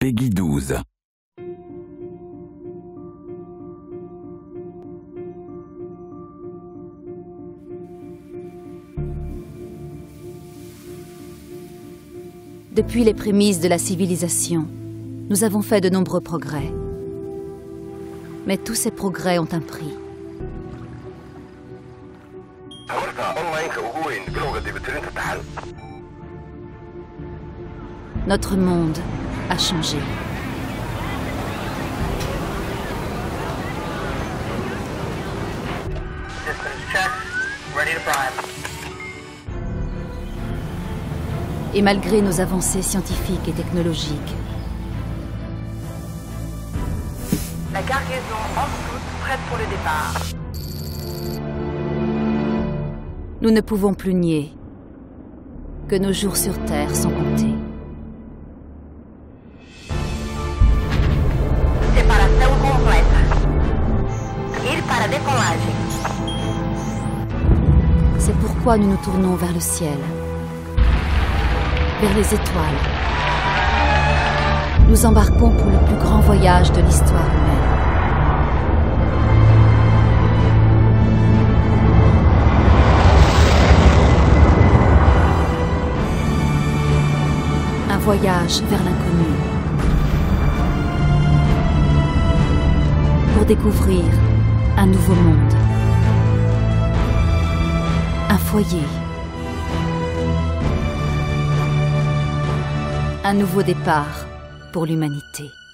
Peggy 12. Depuis les prémices de la civilisation, nous avons fait de nombreux progrès. Mais tous ces progrès ont un prix. Notre monde a changé. Et malgré nos avancées scientifiques et technologiques, la cargaison en route, prête pour le départ. Nous ne pouvons plus nier que nos jours sur Terre sont comptés. Separação completa. Ir para decolagem. C'est pourquoi nous nous tournons vers le ciel, vers les étoiles. Nous embarquons pour le plus grand voyage de l'histoire humaine. Un voyage vers l'inconnu. Pour découvrir un nouveau monde. Un foyer. Un nouveau départ pour l'humanité.